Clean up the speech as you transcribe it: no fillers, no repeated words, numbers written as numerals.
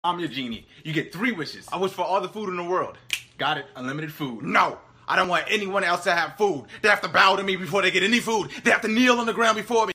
I'm your genie. You get 3 wishes. I wish for all the food in the world. Got it. Unlimited food. No! I don't want anyone else to have food. They have to bow to me before they get any food. They have to kneel on the ground before me.